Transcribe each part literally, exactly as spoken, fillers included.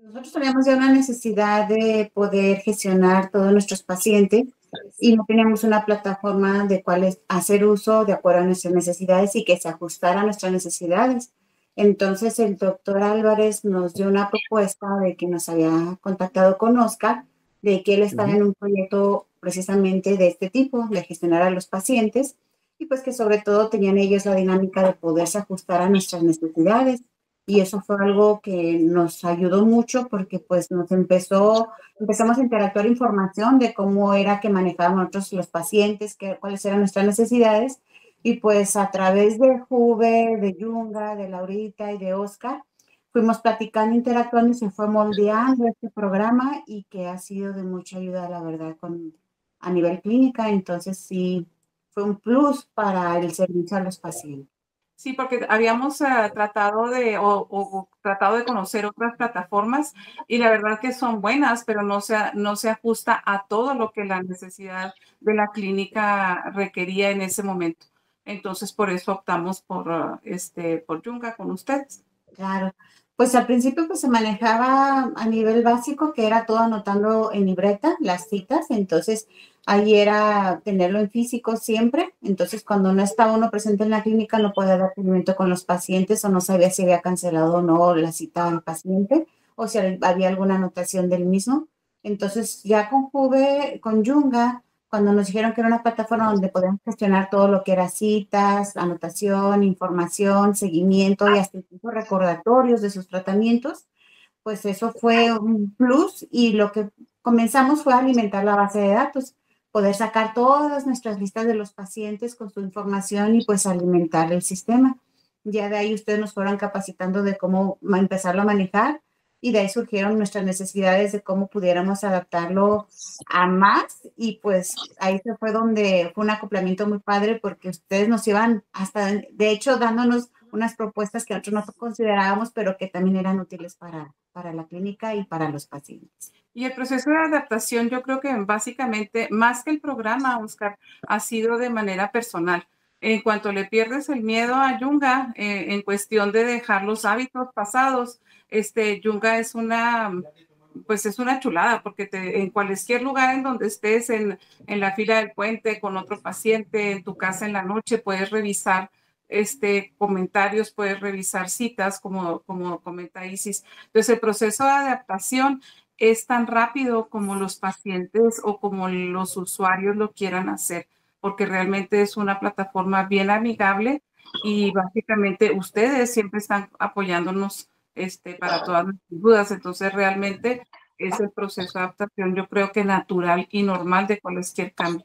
Nosotros teníamos ya una necesidad de poder gestionar todos nuestros pacientes y no teníamos una plataforma de cuál hacer uso de acuerdo a nuestras necesidades y que se ajustara a nuestras necesidades. Entonces el doctor Álvarez nos dio una propuesta de que nos había contactado con Oscar, de que él estaba Ujú. en un proyecto precisamente de este tipo, de gestionar a los pacientes, y pues que sobre todo tenían ellos la dinámica de poderse ajustar a nuestras necesidades. Y eso fue algo que nos ayudó mucho porque pues nos empezó, empezamos a interactuar información de cómo era que manejábamos nosotros los pacientes, qué, cuáles eran nuestras necesidades. Y pues a través de Juve, de Yunga, de Laurita y de Oscar, fuimos platicando, interactuando y se fue moldeando este programa y que ha sido de mucha ayuda, la verdad, con, a nivel clínica. Entonces sí, fue un plus para el servicio a los pacientes. Sí, porque habíamos eh, tratado de o, o, tratado de conocer otras plataformas y la verdad que son buenas, pero no se, no se ajusta a todo lo que la necesidad de la clínica requería en ese momento. Entonces, por eso optamos por, uh, este, por Yunga con ustedes. Claro, pues al principio pues se manejaba a nivel básico, que era todo anotando en libreta las citas, entonces ahí era tenerlo en físico siempre, entonces cuando no estaba uno presente en la clínica no podía dar seguimiento con los pacientes o no sabía si había cancelado o no la cita al paciente o si había alguna anotación del mismo. Entonces ya con Juve, con Yunga, cuando nos dijeron que era una plataforma donde podíamos gestionar todo lo que era citas, anotación, información, seguimiento y hasta incluso recordatorios de sus tratamientos, pues eso fue un plus y lo que comenzamos fue a alimentar la base de datos, poder sacar todas nuestras listas de los pacientes con su información y pues alimentar el sistema. Ya de ahí ustedes nos fueron capacitando de cómo empezarlo a manejar y de ahí surgieron nuestras necesidades de cómo pudiéramos adaptarlo a más y pues ahí se fue donde fue un acoplamiento muy padre porque ustedes nos iban hasta, de hecho, dándonos unas propuestas que nosotros no considerábamos, pero que también eran útiles para, para la clínica y para los pacientes. Y el proceso de adaptación, yo creo que básicamente, más que el programa, Oscar, ha sido de manera personal. En cuanto le pierdes el miedo a Yunga, eh, en cuestión de dejar los hábitos pasados, este, Yunga es una, pues es una chulada, porque te, en cualquier lugar en donde estés, en, en la fila del puente, con otro paciente, en tu casa en la noche, puedes revisar este, comentarios, puedes revisar citas, como, como comenta Isis. Entonces, el proceso de adaptación es tan rápido como los pacientes o como los usuarios lo quieran hacer, porque realmente es una plataforma bien amigable y básicamente ustedes siempre están apoyándonos este, para todas nuestras dudas. Entonces, realmente es el proceso de adaptación, yo creo que natural y normal de cualquier cambio.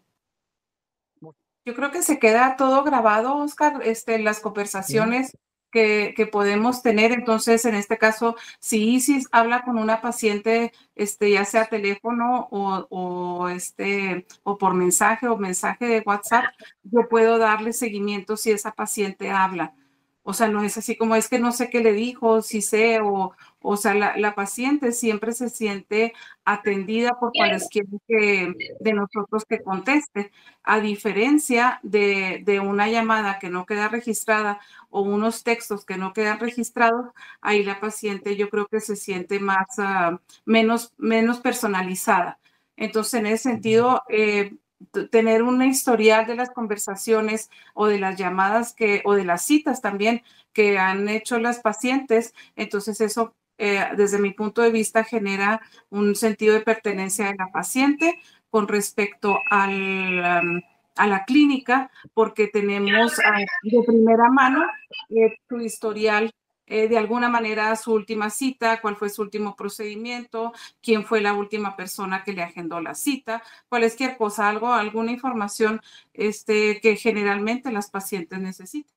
Yo creo que se queda todo grabado, Oscar, este, las conversaciones que, que podemos tener. Entonces, en este caso, si Isis habla con una paciente, este, ya sea teléfono o, o, este, o por mensaje o mensaje de WhatsApp, yo puedo darle seguimiento si esa paciente habla. O sea, no es así como es que no sé qué le dijo, si sé, o, o sea, la, la paciente siempre se siente atendida por cualquier que, de nosotros que conteste, a diferencia de, de una llamada que no queda registrada o unos textos que no quedan registrados, ahí la paciente yo creo que se siente más, uh, menos, menos personalizada. Entonces, en ese sentido, eh, tener un historial de las conversaciones o de las llamadas que, o de las citas también que han hecho las pacientes, entonces eso, eh, desde mi punto de vista, genera un sentido de pertenencia de la paciente con respecto al, um, a la clínica, porque tenemos uh, de primera mano eh, su historial, eh, de alguna manera su última cita, cuál fue su último procedimiento, quién fue la última persona que le agendó la cita, cualquier cosa, algo, alguna información este, que generalmente las pacientes necesitan.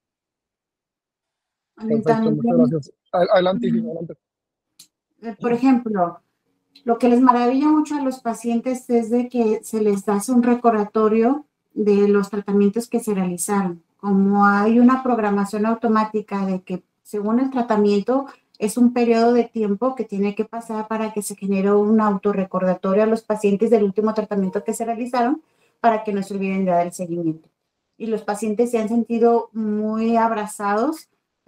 Perfecto, muchas gracias. Adelante, adelante. Por ejemplo, lo que les maravilla mucho a los pacientes es de que se les da un recordatorio de los tratamientos que se realizaron. Como hay una programación automática de que según el tratamiento es un periodo de tiempo que tiene que pasar para que se genere un autorrecordatorio a los pacientes del último tratamiento que se realizaron para que no se olviden de dar el seguimiento. Y los pacientes se han sentido muy abrazados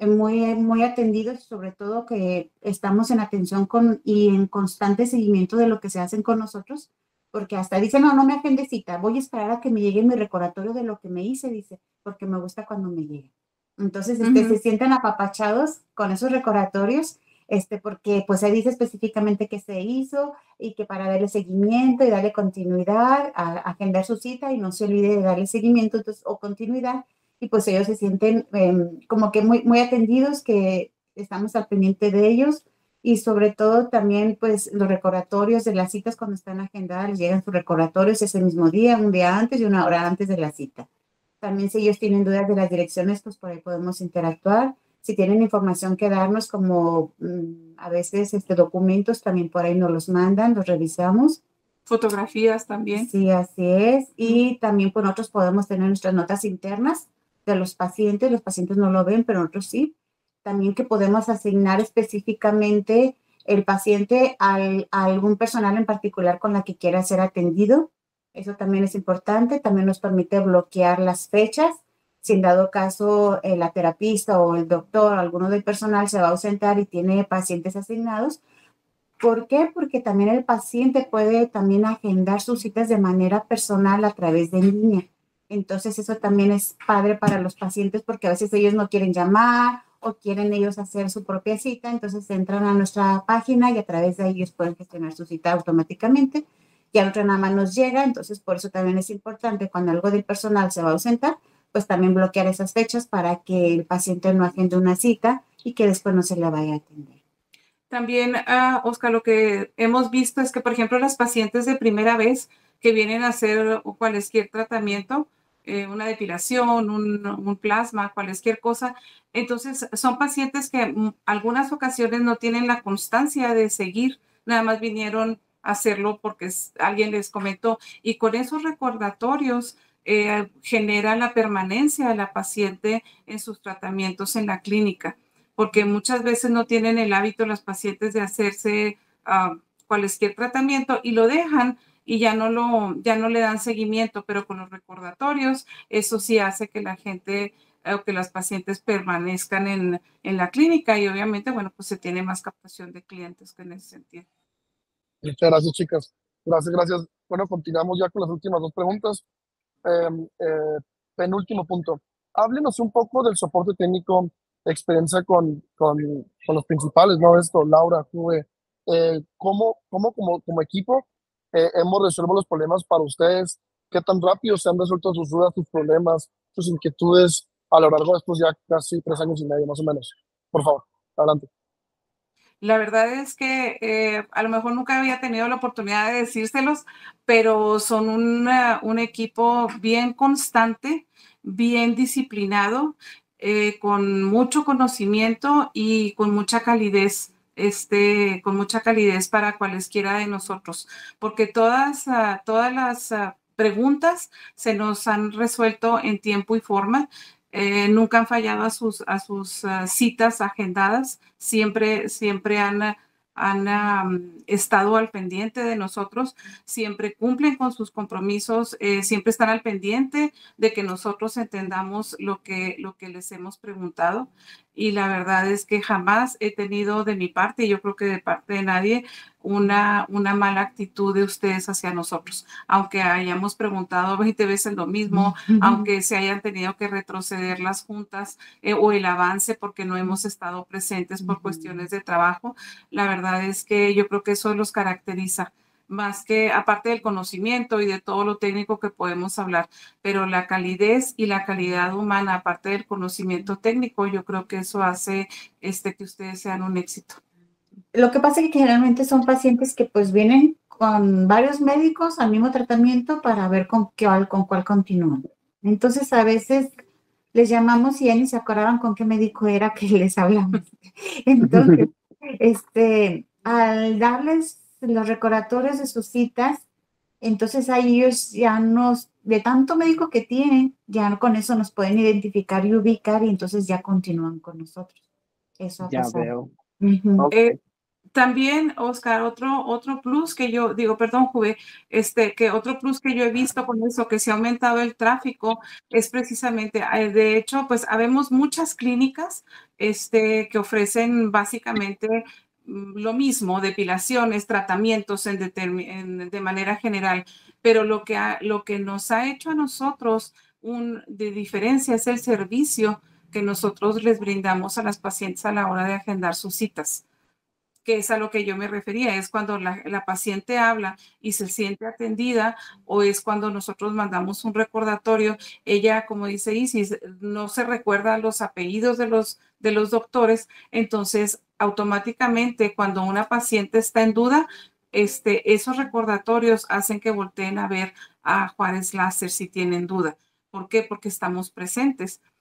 muy, muy atendidos, sobre todo que estamos en atención con, y en constante seguimiento de lo que se hacen con nosotros, porque hasta dicen, no, no me agende cita, voy a esperar a que me llegue mi recordatorio de lo que me hice, dice, porque me gusta cuando me llegue. Entonces, este, uh-huh. se sienten apapachados con esos recordatorios, este, porque pues se dice específicamente qué se hizo y que para darle seguimiento y darle continuidad, a, a agendar su cita y no se olvide de darle seguimiento entonces, o continuidad, y pues ellos se sienten eh, como que muy, muy atendidos, que estamos al pendiente de ellos, y sobre todo también pues los recordatorios de las citas cuando están agendadas, les llegan sus recordatorios ese mismo día, un día antes y una hora antes de la cita. También si ellos tienen dudas de las direcciones, pues por ahí podemos interactuar. Si tienen información que darnos, como mmm, a veces este, documentos, también por ahí nos los mandan, los revisamos. Fotografías también. Sí, así es. Y también pues nosotros podemos tener nuestras notas internas de los pacientes. Los pacientes no lo ven, pero nosotros sí. También que podemos asignar específicamente el paciente al, a algún personal en particular con la que quiera ser atendido. Eso también es importante. También nos permite bloquear las fechas. Si en dado caso eh, la terapista o el doctor o alguno del personal se va a ausentar y tiene pacientes asignados. ¿Por qué? Porque también el paciente puede también agendar sus citas de manera personal a través de línea. Entonces eso también es padre para los pacientes porque a veces ellos no quieren llamar o quieren ellos hacer su propia cita. Entonces entran a nuestra página y a través de ahí ellos pueden gestionar su cita automáticamente. Y al otro nada más nos llega. Entonces por eso también es importante cuando algo del personal se va a ausentar, pues también bloquear esas fechas para que el paciente no agende una cita y que después no se le vaya a atender. También, uh, Oscar, lo que hemos visto es que, por ejemplo, las pacientes de primera vez que vienen a hacer cualquier tratamiento, eh, una depilación, un, un plasma, cualquier cosa, entonces son pacientes que en algunas ocasiones no tienen la constancia de seguir, nada más vinieron a hacerlo porque alguien les comentó, y con esos recordatorios eh, genera la permanencia de la paciente en sus tratamientos en la clínica, porque muchas veces no tienen el hábito los pacientes de hacerse uh, cualquier tratamiento y lo dejan y ya no, lo, ya no le dan seguimiento, pero con los recordatorios eso sí hace que la gente o uh, que las pacientes permanezcan en, en la clínica y obviamente, bueno, pues se tiene más captación de clientes que en ese sentido. Muchas gracias, chicas. Gracias, gracias. Bueno, continuamos ya con las últimas dos preguntas. Eh, eh, penúltimo punto. Háblenos un poco del soporte técnico, experiencia con, con, con los principales, ¿no? Esto, Laura, Juve, eh, ¿cómo, cómo como, como equipo eh, hemos resuelto los problemas para ustedes? ¿Qué tan rápido se han resuelto sus dudas, sus problemas, sus inquietudes a lo largo de estos ya casi tres años y medio, más o menos? Por favor, adelante. La verdad es que eh, a lo mejor nunca había tenido la oportunidad de decírselos, pero son una, un equipo bien constante, bien disciplinado, eh, con mucho conocimiento y con mucha calidez, este, con mucha calidez para cualesquiera de nosotros, porque todas, uh, todas las uh, preguntas se nos han resuelto en tiempo y forma. Eh, nunca han fallado a sus, a sus uh, citas agendadas, siempre, siempre han, han um, estado al pendiente de nosotros, siempre cumplen con sus compromisos, eh, siempre están al pendiente de que nosotros entendamos lo que, lo que les hemos preguntado. Y la verdad es que jamás he tenido de mi parte, y yo creo que de parte de nadie, una, una mala actitud de ustedes hacia nosotros. Aunque hayamos preguntado veinte veces lo mismo, uh-huh. aunque se hayan tenido que retroceder las juntas eh, o el avance porque no hemos estado presentes por uh-huh. cuestiones de trabajo, la verdad es que yo creo que eso los caracteriza. Más que aparte del conocimiento y de todo lo técnico que podemos hablar, pero la calidez y la calidad humana, aparte del conocimiento técnico, yo creo que eso hace este, que ustedes sean un éxito. Lo que pasa es que generalmente son pacientes que pues vienen con varios médicos al mismo tratamiento para ver con, qué, con cuál continúan. Entonces a veces les llamamos y ya ni se acordaban con qué médico era que les hablamos. Entonces, este, al darles los recordatorios de sus citas, entonces ahí ellos ya nos, de tanto médico que tienen, ya con eso nos pueden identificar y ubicar y entonces ya continúan con nosotros. Eso ha ya pasado. veo. Uh-huh. Okay. Eh, también, Oscar, otro, otro plus que yo, digo, perdón, Juve, este, que otro plus que yo he visto con eso, que se ha aumentado el tráfico, es precisamente, de hecho, pues habemos muchas clínicas este, que ofrecen básicamente lo mismo, depilaciones, tratamientos en en, de manera general, pero lo que, ha, lo que nos ha hecho a nosotros un, de diferencia es el servicio que nosotros les brindamos a las pacientes a la hora de agendar sus citas, que es a lo que yo me refería, es cuando la, la paciente habla y se siente atendida, o es cuando nosotros mandamos un recordatorio. Ella, como dice Isis, no se recuerda los apellidos de los, de los doctores, entonces automáticamente cuando una paciente está en duda, este, esos recordatorios hacen que volteen a ver a Juárez Láser si tienen duda. ¿Por qué? Porque estamos presentes.